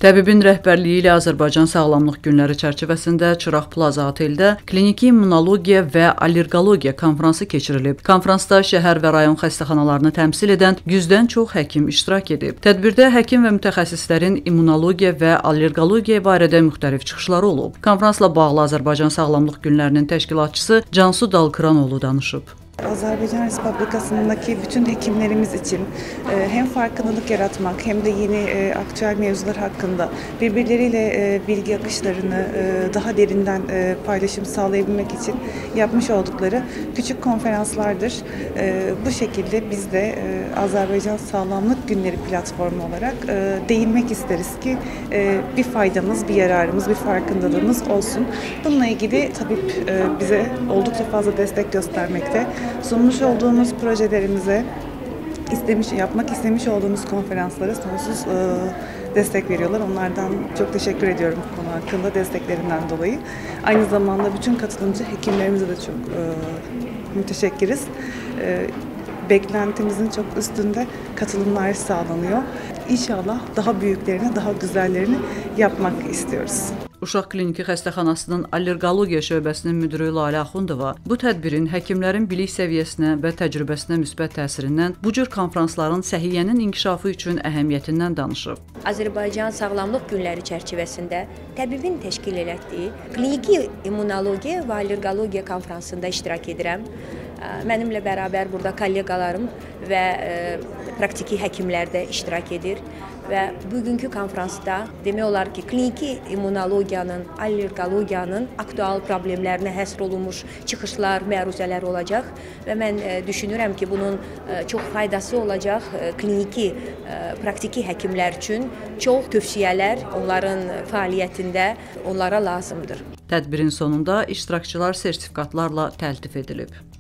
Təbibin rəhbərliyi ilə Azərbaycan Sağlamlıq Günləri çərçivəsində Çıraq Plaza oteldə kliniki immunologiya və allergologiya konfransı keçirilib. Konfransda şəhər və rayon xəstəxanalarını təmsil edən 100-dən çox həkim iştirak edib. Tədbirdə həkim və mütəxəssislərin immunologiya və allergologiya barədə müxtəlif çıxışları olub. Konfransla bağlı Azərbaycan Sağlamlıq Günlərinin təşkilatçısı Cansu Dalkıranoğlu danışıb. Azerbaycan Respublikası'ndaki bütün hekimlerimiz için hem farkındalık yaratmak hem de yeni aktüel mevzular hakkında birbirleriyle bilgi akışlarını daha derinden paylaşım sağlayabilmek için yapmış oldukları küçük konferanslardır. Bu şekilde biz de Azerbaycan Sağlamlık Günleri platformu olarak değinmek isteriz ki bir faydamız, bir yararımız, bir farkındalığımız olsun. Bununla ilgili tabip bize oldukça fazla destek göstermekte. Sunmuş olduğumuz projelerimize, yapmak istemiş olduğumuz konferanslara sonsuz destek veriyorlar. Onlardan çok teşekkür ediyorum bu konu hakkında desteklerinden dolayı. Aynı zamanda bütün katılımcı hekimlerimize de çok müteşekkiriz. Beklentimizin çok üstünde katılımlar sağlanıyor. İnşallah daha büyüklerini, daha güzellerini yapmak istiyoruz. Uşaq Kliniki Xəstəxanasının allergologiya şöbəsinin müdiri Lalə Axundova bu tədbirin həkimlərin bilik səviyyəsinə və təcrübəsinə müsbət təsirindən, bu cür konfransların səhiyyənin inkişafı üçün əhəmiyyətindən danışıb. Azərbaycan Sağlamlıq Günləri çərçivəsində təbibin təşkil etdiyi kliniki immunologiya və allergologiya konfransında iştirak edirəm. Mənimlə bərabər burada kolleqalarım və praktiki həkimlər də iştirak edir və bugünkü konfransda demək olar ki, kliniki immunologiyanın, allergologiyanın aktual problemlərinə həsr olunmuş çıxışlar, məruzələr olacaq və mən düşünürəm ki, bunun çox faydası olacaq kliniki, praktiki həkimlər üçün çox tövsiyələr onların fəaliyyətində onlara lazımdır. Tədbirin sonunda iştirakçılar sertifikatlarla təltif edilib.